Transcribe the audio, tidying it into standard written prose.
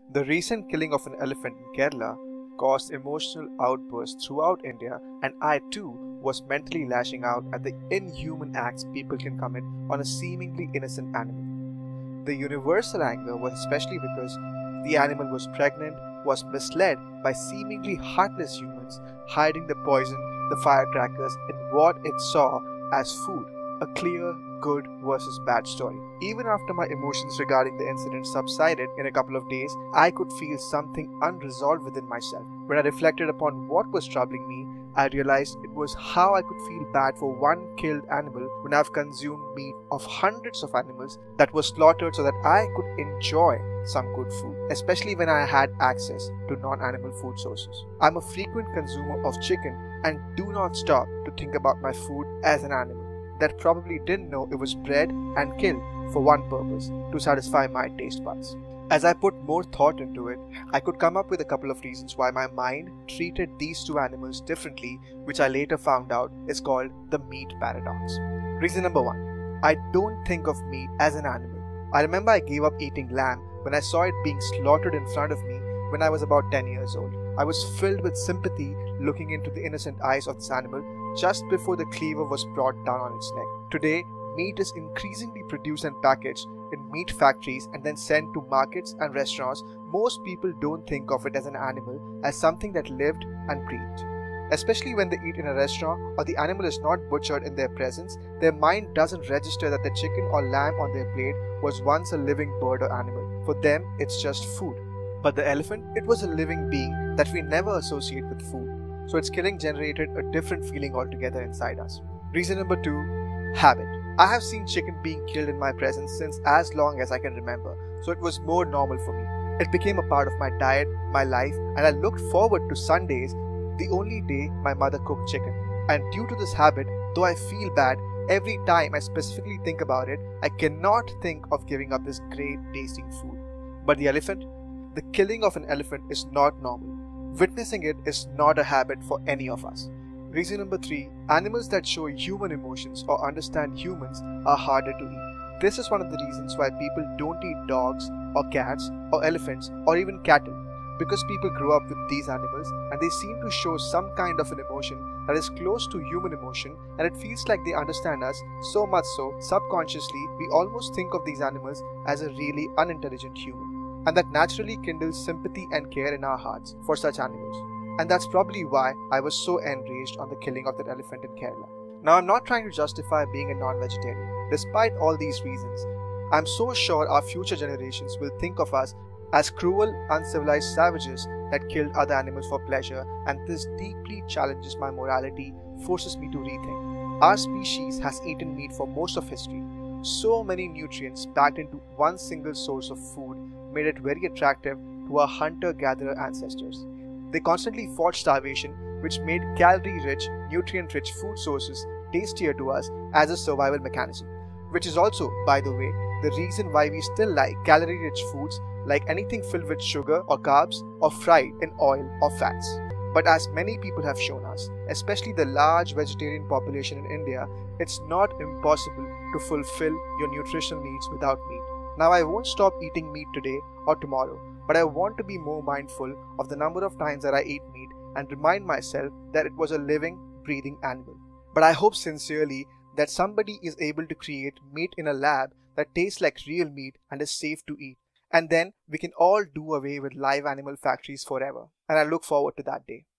The recent killing of an elephant in Kerala caused emotional outbursts throughout India, and I too was mentally lashing out at the inhuman acts people can commit on a seemingly innocent animal. The universal anger was especially because the animal was pregnant, was misled by seemingly heartless humans hiding the poison, the firecrackers, in what it saw as food. A clear good versus bad story. Even after my emotions regarding the incident subsided in a couple of days, I could feel something unresolved within myself. When I reflected upon what was troubling me, I realized it was how I could feel bad for one killed animal when I've consumed meat of hundreds of animals that was slaughtered so that I could enjoy some good food, especially when I had access to non-animal food sources. I'm a frequent consumer of chicken and do not stop to think about my food as an animal that probably didn't know it was bred and killed for one purpose, to satisfy my taste buds. As I put more thought into it, I could come up with a couple of reasons why my mind treated these two animals differently, which I later found out is called the meat paradox. Reason number one, I don't think of meat as an animal. I remember I gave up eating lamb when I saw it being slaughtered in front of me when I was about 10 years old. I was filled with sympathy looking into the innocent eyes of this animal just before the cleaver was brought down on its neck. Today, meat is increasingly produced and packaged in meat factories and then sent to markets and restaurants. Most people don't think of it as an animal, as something that lived and breathed. Especially when they eat in a restaurant or the animal is not butchered in their presence, their mind doesn't register that the chicken or lamb on their plate was once a living bird or animal. For them, it's just food. But the elephant, it was a living being that we never associate with food. So its killing generated a different feeling altogether inside us. Reason number two, habit. I have seen chicken being killed in my presence since as long as I can remember, so it was more normal for me. It became a part of my diet, my life, and I looked forward to Sundays, the only day my mother cooked chicken. And due to this habit, though I feel bad every time I specifically think about it, I cannot think of giving up this great tasting food. But the elephant? The killing of an elephant is not normal. Witnessing it is not a habit for any of us. Reason number three, animals that show human emotions or understand humans are harder to eat. This is one of the reasons why people don't eat dogs or cats or elephants or even cattle, because people grew up with these animals and they seem to show some kind of an emotion that is close to human emotion, and it feels like they understand us so much so subconsciously we almost think of these animals as a really unintelligent human. And that naturally kindles sympathy and care in our hearts for such animals. And that's probably why I was so enraged on the killing of that elephant in Kerala. Now, I'm not trying to justify being a non-vegetarian. Despite all these reasons, I'm so sure our future generations will think of us as cruel, uncivilized savages that killed other animals for pleasure, and this deeply challenges my morality, forces me to rethink. Our species has eaten meat for most of history. So many nutrients packed into one single source of food made it very attractive to our hunter-gatherer ancestors. They constantly fought starvation, which made calorie-rich, nutrient-rich food sources tastier to us as a survival mechanism. Which is also, by the way, the reason why we still like calorie-rich foods like anything filled with sugar or carbs or fried in oil or fats. But as many people have shown us, especially the large vegetarian population in India, it's not impossible to fulfill your nutritional needs without meat. Now, I won't stop eating meat today or tomorrow, but I want to be more mindful of the number of times that I eat meat and remind myself that it was a living, breathing animal. But I hope sincerely that somebody is able to create meat in a lab that tastes like real meat and is safe to eat. And then we can all do away with live animal factories forever. And I look forward to that day.